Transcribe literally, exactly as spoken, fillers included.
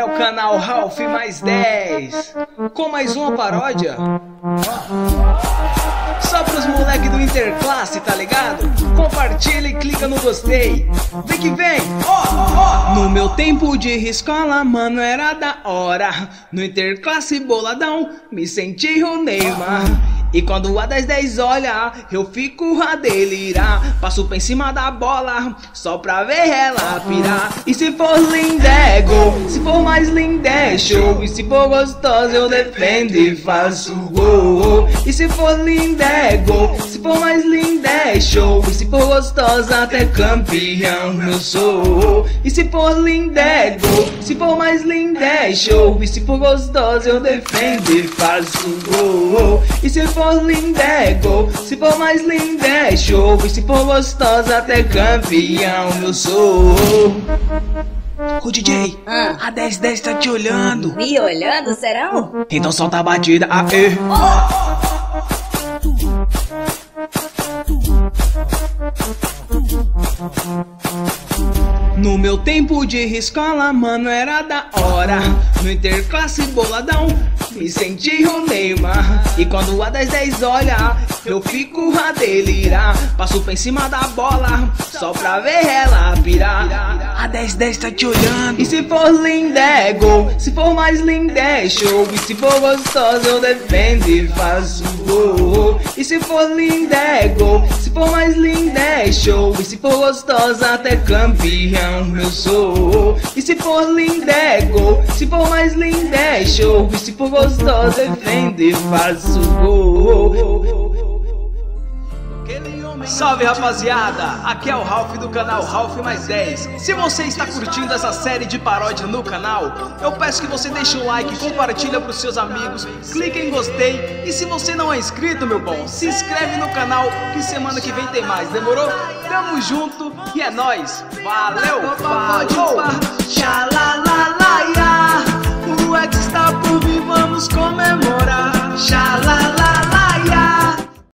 o canal Ralph mais dez, com mais uma paródia. Só pros moleque do Interclasse, tá ligado? Compartilha e clica no gostei. Vem que vem, ó, ó, ó. No meu tempo de escola, mano, era da hora. No Interclasse boladão, me senti o Neymar. E quando a dez dez olha, eu fico a delirar. Passo pra em cima da bola, só pra ver ela pirar. E se for linda é gol, se for mais linda é show. E se for gostosa eu defendo e faço gol. E se for linda é gol, se for mais linda é show. E se for gostosa até campeão eu sou. E se for linda é gol, se for mais linda é show. E se for gostosa eu defendo e faço gol. E se for for linda é gol, se for mais linda é show. E se for gostosa até campeão eu sou. Ô D J, ah. a dez dez tá te olhando. Me olhando, serão? Então solta a batida, aê. Oh. No meu tempo de escola, mano, era da hora. No Interclasse boladão, me senti o Neymar. E quando a dez dez olha, eu fico a delirar. Passo pra em cima da bola, só pra ver ela pirar. A dez dez tá te olhando. E se for linda é gol, se for mais linda é show. E se for gostosa eu defendo e faço gol. E se for linda é gol, se for mais linda é show. E se for gostosa até campeão eu sou. E se for linda é gol, se for mais linda é show. E se for gostosa defendo e faço gol. Salve rapaziada, aqui é o Ralph do canal Ralph mais dez. Se você está curtindo essa série de paródia no canal, eu peço que você deixe o like, compartilha para os seus amigos, clique em gostei. E se você não é inscrito, meu bom, se inscreve no canal que semana que vem tem mais, demorou? Tamo junto e é nóis, valeu, falou, tchalalala.